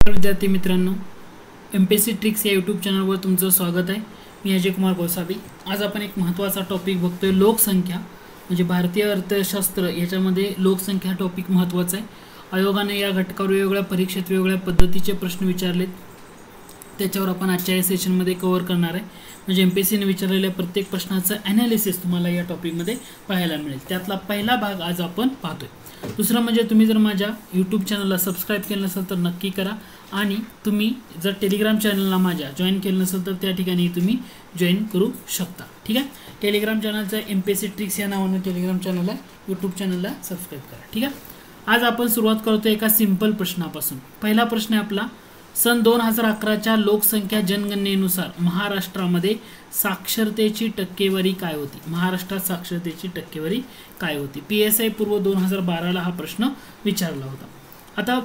विद्यार्थी मित्रांनो, MPSC tricks या यूट्यूब चॅनलवर तुमचं स्वागत आहे। मी अजय कुमार गोसावी। आज आपण एक महत्त्वाचा टॉपिक बघतोय, लोकसंख्या म्हणजे भारतीय अर्थशास्त्र। याच्यामध्ये लोकसंख्या टॉपिक महत्त्वाचा आहे। आयोगाने या घटकावर वेगवेगळ्या परीक्षेत वेगवेगळ्या पद्धतीचे प्रश्न विचारलेत, त्याच्यावर आपण आजच्या या सेशनमध्ये कव्हर करणार आहे। म्हणजे MPSC ने विचारलेल्या प्रत्येक प्रश्नाचं ॲनालिसिस तुम्हाला या टॉपिकमध्ये पाहायला मिळेल। त्यातला पहिला भाग आज आपण पाहतोय। दुसरं म्हणजे तुम्ही जर माझ्या यूट्यूब चॅनलला सबस्क्राईब केलं नसेल तर नक्की करा, आणि तुम्ही जर टेलिग्राम चॅनलला माझ्या जॉईन केलं नसेल तर त्या ठिकाणी तुम्ही जॉईन करू शकता। ठीक आहे, टेलिग्राम चॅनलचं MPSC ट्रिक्स या नावाने टेलिग्राम चॅनल आहे, यूट्यूब चॅनलला सबस्क्राईब करा। ठीक आहे, आज आपण सुरुवात करतोय एका सिंपल प्रश्नापासून। पहिला प्रश्न आहे आपला, सन 2011च्या लोकसंख्या जनगणनेनुसार महाराष्ट्रामध्ये साक्षरतेची टक्केवारी काय होती? महाराष्ट्रात साक्षरतेची टक्केवारी काय होती? PSI पूर्व 2012ला हा प्रश्न विचारला होता। आता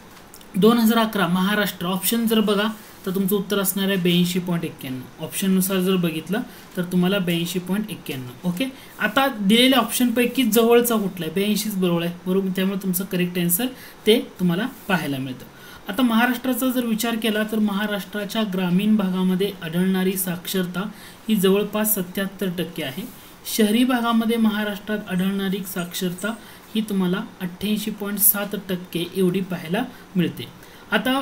2011 महाराष्ट्र ऑप्शन जर बघा तर तुमचं उत्तर असणार आहे 82.91। ऑप्शननुसार जर बघितलं तर तुम्हाला 82.91। ओके, आता दिलेल्या ऑप्शनपैकी जवळचा कुठला आहे? 82च बरोबर आहे, बरोबर। त्यामुळे तुमचं करेक्ट आन्सर ते तुम्हाला पाहायला मिळतं। आता महाराष्ट्राचा जर विचार केला तर महाराष्ट्राच्या ग्रामीण भागामध्ये आढळणारी साक्षरता ही जवळपास 77% आहे। शहरी भागामध्ये महाराष्ट्रात आढळणारी साक्षरता ही तुम्हाला 88.7% एवढी पाहायला मिळते। आता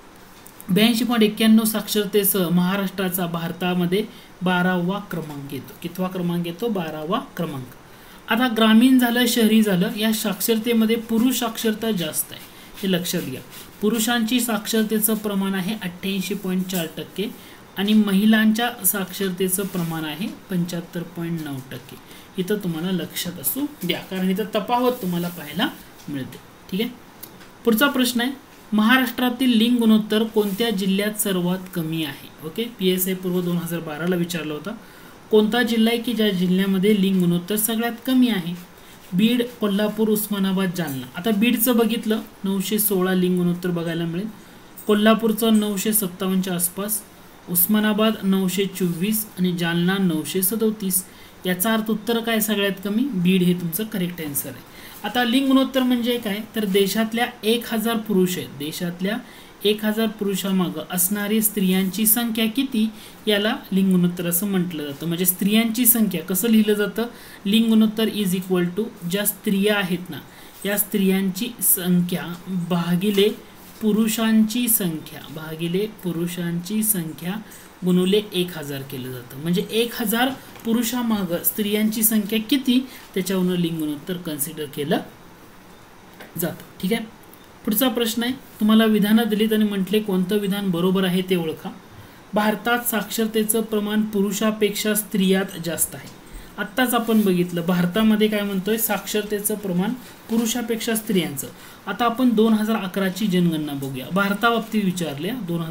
82.91 साक्षरतेसह महाराष्ट्राचा भारतामध्ये 12वा क्रमांक येतो। कितवा क्रमांक येतो? 12वा क्रमांक। आता ग्रामीण झालं शहरी झालं, या साक्षरतेमध्ये पुरुष साक्षरता जास्त आहे, हे लक्षात घ्या। पुरुषांची साक्षरतेचं प्रमाण आहे 88.4% आणि महिलांच्या साक्षरतेचं प्रमाण आहे 75.9%। इथं तुम्हाला लक्षात असू द्या, कारण इथं तफावत तुम्हाला पाहायला मिळते। ठीक आहे, पुढचा प्रश्न आहे, महाराष्ट्रातील लिंग गुणोत्तर कोणत्या जिल्ह्यात सर्वात कमी आहे? ओके, PSI पूर्व 2012ला विचारला होता। कोणता जिल्हा आहे की ज्या जिल्ह्यामध्ये लिंग गुणोत्तर सगळ्यात कमी आहे? बीड, कोल्हापूर, उस्मानाबाद, जालना। आता बीडचं बघितलं 916 लिंग गुणोत्तर बघायला मिळेल, कोल्हापूरचं 957च्या आसपास, उस्मानाबाद 924 आणि जालना 937। याचा अर्थ उत्तर काय सगळ्यात कमी? बीड हे तुमचं करेक्ट आन्सर आहे। आता लिंग गुणोत्तर म्हणजे काय तर देशातल्या 1000 पुरुष आहेत, देशातल्या 1000 पुरुषामागं असणारी स्त्रियांची संख्या किती, याला लिंग गुणोत्तर असं म्हटलं जातं। म्हणजे स्त्रियांची संख्या कसं लिहिलं जातं? लिंग गुणोत्तर इज इक्वल टू ज्या स्त्रिया आहेत ना, या स्त्रियांची संख्या भागिले पुरुषांची संख्या, भागिले पुरुषांची संख्या गुणुले 1000 केलं जातं। म्हणजे 1000 पुरुषामागं स्त्रियांची संख्या किती, त्याच्यावरून लिंग गुणोत्तर कन्सिडर केलं जातं। ठीक आहे, पुढचा प्रश्न आहे, तुम्हाला विधानं दिलीत आणि म्हटले कोणतं विधान बरोबर आहे ते ओळखा। भारतात साक्षरतेचं प्रमाण पुरुषापेक्षा स्त्रियात जास्त आहे। आत्ताच आपण बघितलं भारतामध्ये काय म्हणतोय, साक्षरतेचं प्रमाण पुरुषापेक्षा स्त्रियांचं। आता आपण 2011ची जनगणना बघूया, भारताबाबतीत विचारले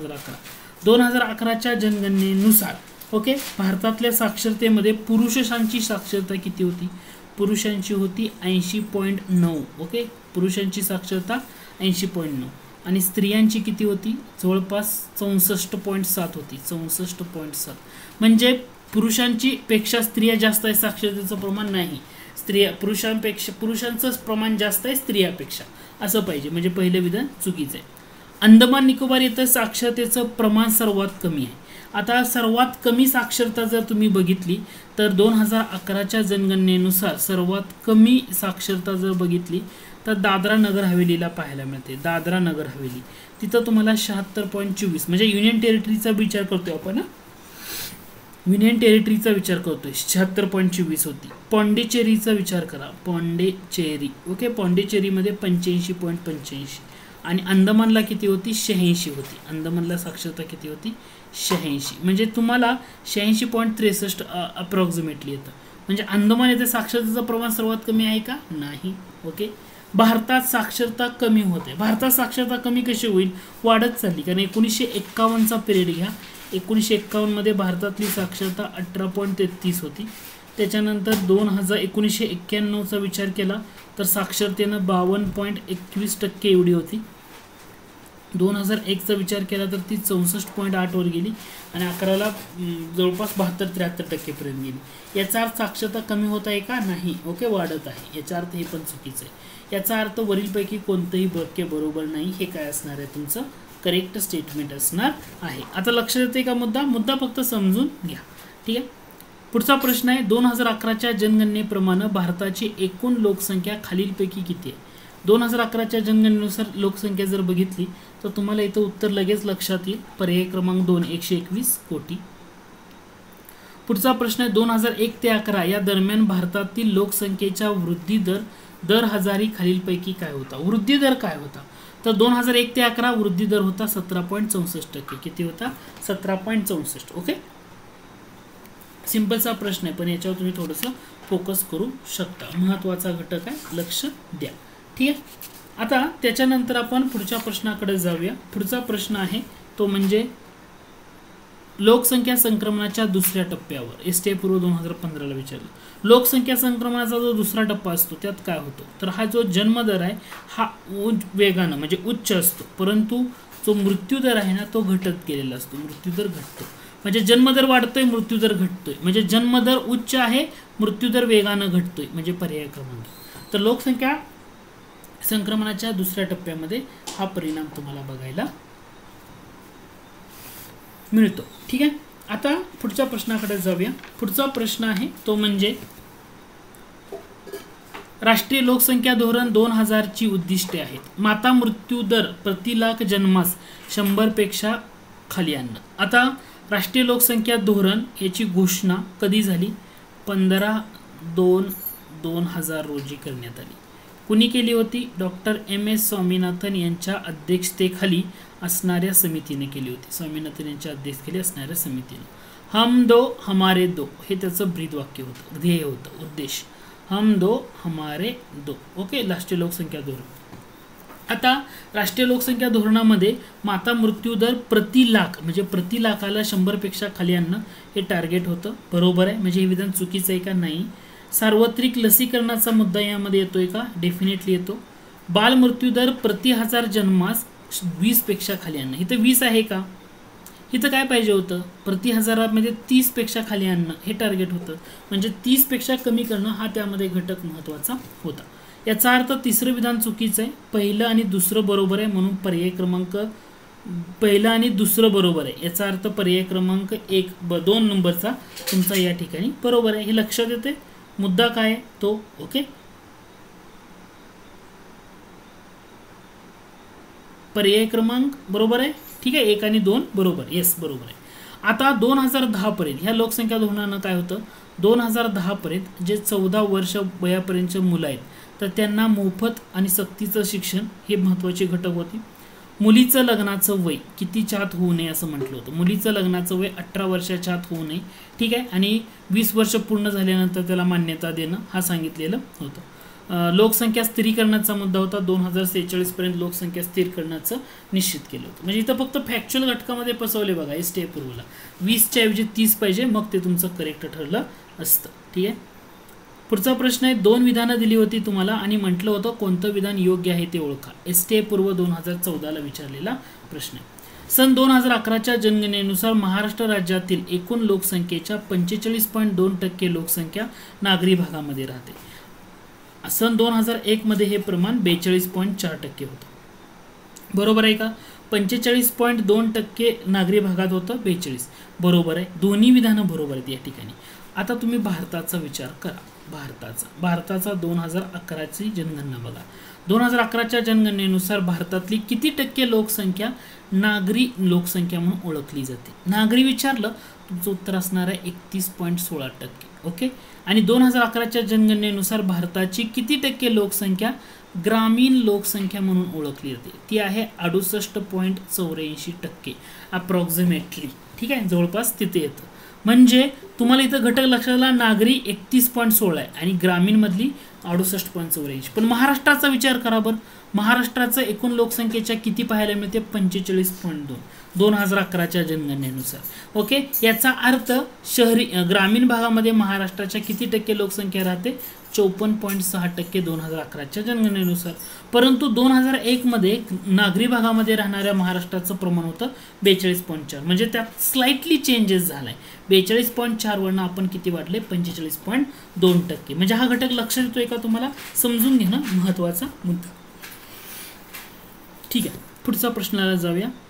2011च्या जनगणनेनुसार। ओके, भारतातल्या साक्षरतेमध्ये पुरुषांची साक्षरता किती होती? पुरुषांची होती 80.9। ओके, पुरुषांची साक्षरता 80.9 आणि स्त्रियांची किती होती? जवळपास 64.7 होती, 64.7। म्हणजे पुरुषांची पेक्षा स्त्रिया जास्त आहे साक्षरतेचं प्रमाण? नाही, पुरुषांचं प्रमाण जास्त आहे स्त्रियापेक्षा, असं पाहिजे। म्हणजे पहिलं विधान चुकीचं आहे। अंदमान निकोबार येथे साक्षरतेचं प्रमाण सर्वात कमी आहे। आता सर्वात कमी साक्षरता जर तुम्ही बघितली तर 2011च्या जनगणनेनुसार सर्वात कमी साक्षरता जर बघितली तर दादरा नगर हवेलीला पाहायला मिळते। दादरा नगर हवेली तिथं तुम्हाला 76.24, म्हणजे युनियन टेरिटरीचा विचार करतोय आपण, युनियन टेरिटरीचा विचार करतोय, 76.24 होती। पॉंडिचेरीचा विचार करा, पॉंडिचेरी। ओके, पॉंडिचेरीमध्ये 85.85 आणि अंदमानला किती होती? 86 होती। अंदमानला साक्षरता किती होती? 86। म्हणजे तुम्हाला 86.63 अप्रॉक्सिमेटली येतं। म्हणजे अंदमान येथे साक्षरतेचं प्रमाण सर्वात कमी आहे का? नाही। ओके, भारतात साक्षरता कमी होते। भारतात साक्षरता कमी कशी होईल? वाढत चालली, कारण 1951चा पिरियड घ्या, 1951 मध्ये भारतातली साक्षरता 18.33 होती। त्याच्यानंतर 1991चा विचार केला तर साक्षरतेनं 52.21% एवढी होती। 2001चा विचार केला तर ती 64.8 वर गेली आणि 11ला जवळपास 72-73% पर्यंत गेली। याचा अर्थ साक्षरता कमी होत आहे का? नाही। ओके, वाढत आहे। याचा अर्थ हे पण चुकीचं आहे। याचा अर्थ वरीलपैकी कोणतेही वाक्य बरोबर नाही, हे काय असणार आहे तुमचं करेक्ट स्टेटमेंट असणार आहे. आता लक्षात येते का मुद्दा फक्त समजून घ्या. ठीक आहे. पुढचा प्रश्न आहे 2011च्या जनगणनेप्रमाणे भारताची एकूण लोकसंख्या खालीलपैकी किती आहे. 2011च्या जनगणनेनुसार लोकसंख्या जर बघितली तर तुम्हाला इथं उत्तर लगेच लक्षात येईल. पर्याय क्रमांक 2 121 कोटी. पुढचा प्रश्न आहे 2001 ते 11 या दरम्यान भारतातील लोकसंख्येचा वृद्धी दर हजारी खालीलपैकी काय होता. वृद्धी दर काय होता तर 2001 ते 11 वृद्धी दर होता 17.64%. किती होता 17.64. ओके. सिंपलचा प्रश्न आहे पण याच्यावर तुम्ही थोडंसं फोकस करू शकता. महत्त्वाचा घटक आहे, लक्ष द्या. ठीक आहे. आता त्याच्यानंतर आपण पुढच्या प्रश्नाकडे जाऊया. पुढचा प्रश्न आहे तो म्हणजे लोकसंख्या संक्रमणाच्या दुसऱ्या टप्प्यावर. STA पूर्व 2015ला विचारलं. लोकसंख्या संक्रमणाचा जो दुसरा टप्पा असतो त्यात काय होतो तर हा जो जन्मदर आहे हा वेगानं म्हणजे उच्च असतो, परंतु जो मृत्यूदर आहे ना तो घटत गेलेला असतो. मृत्यूदर घटतो म्हणजे जन्मदर वाढतोय, मृत्यूदर घटतोय. म्हणजे जन्मदर उच्च आहे, मृत्यूदर वेगानं घटतोय. म्हणजे पर्याय क्रमांक. तर लोकसंख्या संक्रमणाच्या दुसऱ्या टप्प्यामध्ये हा परिणाम तुम्हाला बघायला मिळतो. ठीक आहे. आता पुढच्या प्रश्नाकडे जाऊया. पुढचा प्रश्न आहे तो म्हणजे राष्ट्रीय लोकसंख्या धोरण 2000 ची उद्दिष्टे आहेत. माता मृत्यू दर प्रति लाख जन्मास 100 पेक्षा खाली आणणं. आता राष्ट्रीय लोकसंख्या धोरण याची घोषणा कधी झाली 15/2/2000 रोजी करण्यात आली. कुणी केली होती डॉक्टर MS स्वामीनाथन यांच्या अध्यक्षतेखाली असणाऱ्या समितीने केली होती. स्वामीनाथन यांच्या अध्यक्षतेखाली असणाऱ्या समितीने. हम दो हमारे दो हे त्याचं ब्रीद वाक्य होतं, ध्येय होतं, उद्देश. हम दो हमारे दो. ओके. राष्ट्रीय लोकसंख्या धोरण. आता राष्ट्रीय लोकसंख्या धोरणामध्ये माता मृत्यू दर प्रति लाख म्हणजे प्रति लाखाला 100 पेक्षा खाली आणणं हे टार्गेट होतं. बरोबर आहे. म्हणजे हे विधान चुकीचं आहे का नाही. सार्वत्रिक लसीकरणाचा मुद्दा यामध्ये येतोय का डेफिनेटली येतो. बाल मृत्यू दर प्रति 1000 जन्मास 20 पेक्षा खाली आणणं. इथं 20 आहे का, इथं काय पाहिजे होतं प्रति 1000मध्ये 30 पेक्षा खाली आणणं हे टार्गेट होतं. म्हणजे 30 पेक्षा कमी करणं हा त्यामध्ये घटक महत्त्वाचा होता. याचा अर्थ तिसरं विधान चुकीचं आहे. पहिलं आणि दुसरं बरोबर आहे म्हणून पर्याय क्रमांक पहिलं आणि दुसरं बरोबर आहे. याचा अर्थ पर्याय क्रमांक 2 नंबरचा तुमचा या ठिकाणी बरोबर आहे. हे लक्षात येते. मुद्दा काय आहे तो. ओके. पर्याय क्रमांक बरोबर आहे. ठीक आहे. 1 आणि 2 बरोबर. येस बरोबर आहे. आता 2010 पर्यंत ह्या लोकसंख्या धोरणानं काय होतं 2010 पर्यंत जे 14 वर्ष वयापर्यंतचे मुलं आहेत तर त्यांना मोफत आणि सक्तीचं शिक्षण हे महत्त्वाचे घटक होते. मुलीचं लग्नाचं वय कितीच्या आत होऊ नये असं म्हटलं होतं. मुलीचं लग्नाचं वय 18 वर्षाच्या आत होऊ नये. ठीक आहे. आणि 20 वर्ष पूर्ण झाल्यानंतर त्याला मान्यता देणं हा सांगितलेलं होतं. लोकसंख्या स्थिरीकरणाचा मुद्दा होता. 2046 पर्यंत लोकसंख्या स्थिर करण्याचं निश्चित केलं होतं. म्हणजे इथं फक्त फॅक्च्युअल घटकामध्ये फसवले बघा. STA पूर्वला 20च्या ऐवजी 30 पाहिजे मग ते तुमचं करेक्ट ठरलं असतं. ठीक आहे. पुढचा प्रश्न आहे 2 विधानं दिली होती तुम्हाला आणि म्हटलं होतं कोणतं विधान योग्य आहे ते ओळखा. STA पूर्व 2014ला विचारलेला प्रश्न आहे. सन 2011च्या जनगणनेनुसार महाराष्ट्र राज्यातील एकूण लोकसंख्येच्या 45.2% लोकसंख्या नागरी भागामध्ये राहते. सन 2001 मध्ये हे प्रमाण 42.4% होतं. बरोबर आहे का. 45.2% नागरी भागात होतं, 42 बरोबर आहे. दोन्ही विधानं बरोबर आहेत या ठिकाणी. आता तुम्ही भारताचा विचार करा. भारताचा 2011ची जनगणना बघा. 2011च्या जनगणनेनुसार भारतातली किती टक्के लोकसंख्या नागरी लोकसंख्या म्हणून ओळखली जाते. नागरी विचारलं तुमचं उत्तर असणार आहे 31.16%. ओके. आणि 2011च्या जनगणनेनुसार भारताची किती टक्के लोकसंख्या ग्रामीण लोकसंख्या म्हणून ओळखली जाते. ती आहे 68.84% अप्रॉक्सिमेटली. ठीक आहे. जवळपास तिथे येतं. म्हणजे तुम्हाला इथं घटक लक्षात आला. नागरी 31.16 आहे आणि ग्रामीण मधली 68.84. पण महाराष्ट्राचा विचार करा बरं. महाराष्ट्राचं एकूण लोकसंख्येच्या किती पाहायला मिळते 45.2 2011च्या जनगणनेनुसार. ओके. याचा अर्थ शहरी ग्रामीण भागामध्ये महाराष्ट्राच्या किती टक्के लोकसंख्या राहते 54.6% 2011च्या जनगणनेनुसार. परंतु 2001 मध्ये नागरी भागामध्ये राहणाऱ्या महाराष्ट्राचं प्रमाण होतं 42.4. म्हणजे त्यात स्लाइटली चेंजेस झालाय. 42.4 वरनं आपण किती वाढले 45.2%. म्हणजे हा घटक लक्षात येतोय का तुम्हाला. समजून घेणं महत्त्वाचा मुद्दा. ठीक आहे. पुढचा प्रश्नाला जाऊया.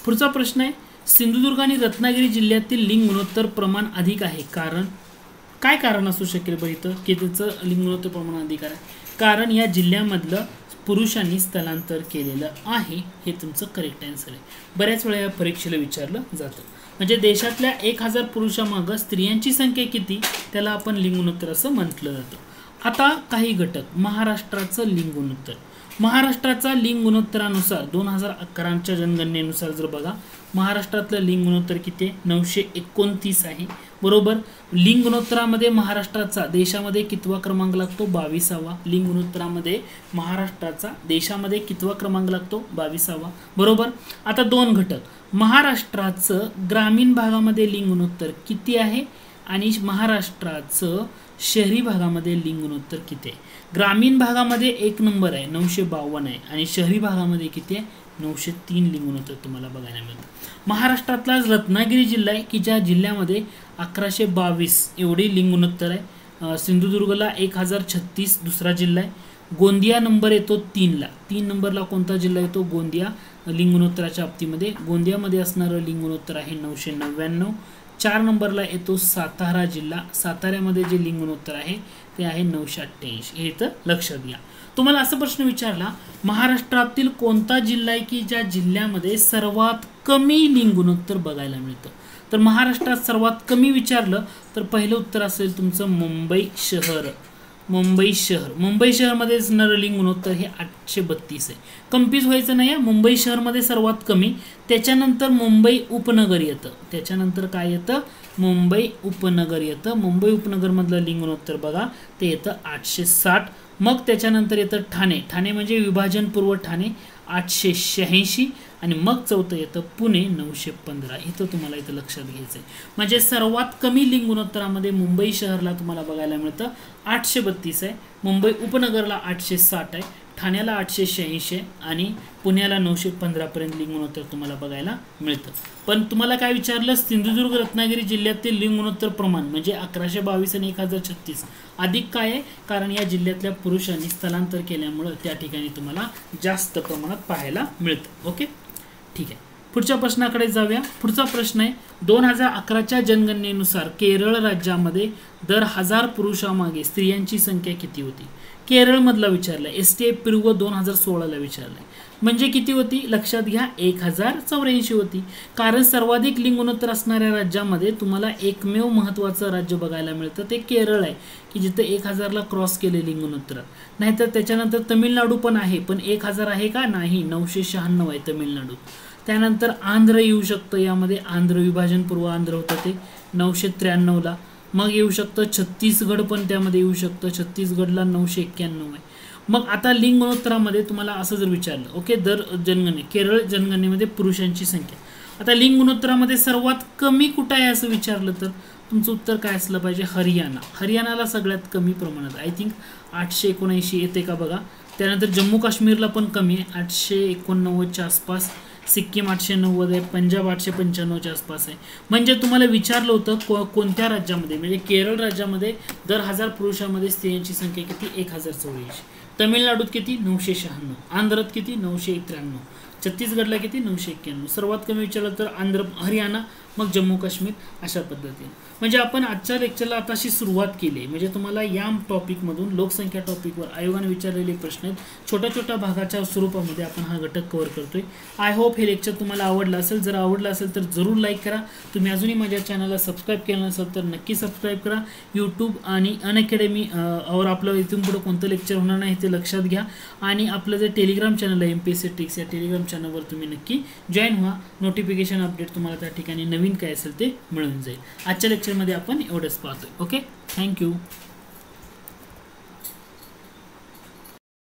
पुढचा प्रश्न आहे, सिंधुदुर्ग आणि रत्नागिरी जिल्ह्यातील लिंग गुणोत्तर प्रमाण अधिक आहे, कारण काय कारण असू शकेल बरं इथं की त्याचं लिंग गुणोत्तर प्रमाण अधिक आहे? कारण या जिल्ह्यामधलं पुरुषांनी स्थलांतर केलेलं आहे, हे तुमचं करेक्ट आन्सर आहे. बऱ्याच वेळा या परीक्षेला विचारलं जातं. म्हणजे देशातल्या 1000 पुरुषामागं स्त्रियांची संख्या किती, त्याला आपण लिंग गुणोत्तर असं म्हटलं जातं. आता काही घटक. महाराष्ट्राचं लिंग गुणोत्तर. महाराष्ट्राचा लिंग गुणोत्तरानुसार 2011च्या जनगणनेनुसार जर बघा, महाराष्ट्रातलं लिंग गुणोत्तर किती आहे? 929 आहे. बरोबर. लिंग गुणोत्तरामध्ये महाराष्ट्राचा देशामध्ये कितवा क्रमांक लागतो? 22वा. लिंग गुणोत्तरामध्ये महाराष्ट्राचा देशामध्ये कितवा क्रमांक लागतो? 22वा. बरोबर. आता दोन घटक. महाराष्ट्राचं ग्रामीण भागामध्ये लिंग गुणोत्तर किती आहे आणि महाराष्ट्राचं शहरी भागामध्ये लिंग गुणोत्तर किती आहे? ग्रामीण भागामध्ये 1 नंबर आहे, 952 आहे, आणि शहरी भागामध्ये किती आहे? 903 लिंग गुणोत्तर तुम्हाला बघायला मिळतं. महाराष्ट्रातला रत्नागिरी जिल्हा आहे की ज्या जिल्ह्यामध्ये 1122 एवढी लिंग गुणोत्तर आहे. सिंधुदुर्गला 1036 दुसरा जिल्हा आहे. गोंदिया नंबर येतो 3ला. 3 नंबरला कोणता जिल्हा येतो? गोंदिया. लिंग गुणोत्तराच्या बाबतीमध्ये गोंदियामध्ये असणारं लिंग गुणोत्तर आहे 999. 4 नंबरला येतो सातारा जिल्हा. साताऱ्यामध्ये जे लिंग गुणोत्तर आहे ते आहे 988. हे तर लक्षात घ्या. तुम्हाला असा प्रश्न विचारला, महाराष्ट्रातील कोणता जिल्हा आहे की ज्या जिल्ह्यामध्ये सर्वात कमी लिंग गुणोत्तर बघायला मिळतं? तर महाराष्ट्रात सर्वात कमी विचारलं तर पहिलं उत्तर असेल तुमचं मुंबई शहर. मुंबई शहर. मुंबई शहरमध्ये असणारं लिंग गुणोत्तर हे 832 आहे. कन्फ्यूज व्हायचं नाही. मुंबई शहरमध्ये सर्वात कमी, त्याच्यानंतर मुंबई उपनगर येतं. त्याच्यानंतर काय येतं? मुंबई उपनगर येतं. मुंबई उपनगरमधलं लिंग गुणोत्तर बघा, ते येतं 860. मग त्याच्यानंतर येतं ठाणे. ठाणे म्हणजे विभाजनपूर्व ठाणे, 886. आणि मग चौथं येतं पुणे, 915. इथं तुम्हाला इथं लक्षात घ्यायचं आहे. म्हणजे सर्वात कमी लिंग गुणोत्तरामध्ये मुंबई शहरला तुम्हाला बघायला मिळतं 832 आहे. मुंबई उपनगरला 860 आहे. ठाण्याला 886 आणि पुण्याला 915 पर्यंत लिंग गुणोत्तर तुम्हाला बघायला मिळतं. पण तुम्हाला काय विचारलं, सिंधुदुर्ग रत्नागिरी जिल्ह्यातील लिंग गुणोत्तर प्रमाण म्हणजे 1122 आणि 1036 अधिक काय आहे? कारण या जिल्ह्यातल्या पुरुषांनी स्थलांतर केल्यामुळं त्या ठिकाणी तुम्हाला जास्त प्रमाणात पाहायला मिळतं. ओके, ठीक आहे. पुढच्या प्रश्नाकडे जाऊया. पुढचा प्रश्न आहे, 2011च्या जनगणनेनुसार केरळ राज्यामध्ये दर 1000 पुरुषामागे स्त्रियांची संख्या किती होती? केरळमधला विचारलाय. STI पूर्व 2016ला विचारलाय. म्हणजे किती होती? लक्षात घ्या, 1084 होती. कारण सर्वाधिक लिंग गुणोत्तर असणाऱ्या राज्यामध्ये तुम्हाला एकमेव महत्त्वाचं राज्य बघायला मिळतं, ते केरळ आहे की जिथं 1000ला क्रॉस केले लिंग गुणोत्तर. नाहीतर त्याच्यानंतर तमिळनाडू पण आहे, पण 1000 आहे का? नाही, 996 आहे तमिळनाडू. त्यानंतर आंध्र येऊ शकतं. यामध्ये आंध्र विभाजनपूर्व आंध्र होतं ते 993ला. मग येऊ शकतं छत्तीसगड, पण त्यामध्ये येऊ शकतं. छत्तीसगडला 991 आहे. मग आता लिंग गुणोत्तरामध्ये तुम्हाला असं जर विचारलं, ओके, दर जनगणने केरळ जनगणनेमध्ये पुरुषांची संख्या, आता लिंग गुणोत्तरामध्ये सर्वात कमी कुठं आहे असं विचारलं तर तुमचं उत्तर काय असलं पाहिजे? हरियाणा. हरियाणाला सगळ्यात कमी प्रमाणात, आय थिंक 879 येते का बघा. त्यानंतर जम्मू काश्मीरला पण कमी आहे, 889च्या आसपास. सिक्कीम 890 आहे. पंजाब 895च्या आसपास आहे. म्हणजे तुम्हाला विचारलं होतं कोणत्या राज्यामध्ये, म्हणजे केरळ राज्यामध्ये दर 1000 पुरुषांमध्ये स्त्रियांची संख्या किती? 1084. तमिळनाडूत किती? 996. आंध्रात किती? 993. छत्तीसगडला किती? 991. सर्वात कमी विचारलं तर हरियाणा, मग जम्मू काश्मीर, अशा पद्धतीने. म्हणजे आपण आजच्या लेक्चरला आता अशी सुरुवात केली. म्हणजे तुम्हाला या टॉपिकमधून लोकसंख्या टॉपिकवर आयोगाने विचारलेले प्रश्न आहेत. छोट्या छोट्या भागाच्या स्वरूपामध्ये आपण हा घटक कव्हर करतोय. आय होप हे लेक्चर तुम्हाला आवडलं असेल. जर आवडलं असेल तर जरूर लाईक करा. तुम्ही अजूनही माझ्या चॅनलला सबस्क्राईब केलं नसेल तर नक्की सबस्क्राईब करा. यूट्यूब आणि अनअकॅडमी और आपलं इथून पुढे कोणतं लेक्चर होणार नाही ते लक्षात घ्या. आणि आपलं जे टेलिग्राम चॅनल आहे MPSC ट्रिक्स, या टेलिग्राम चॅनलवर तुम्ही नक्की जॉईन व्हा. नोटिफिकेशन अपडेट तुम्हाला त्या ठिकाणी नवीन काय असेल ते मिळून जाईल. आजच्या लेक्चरमध्ये आपण एवढंच पाहतोय. Okay, thank you.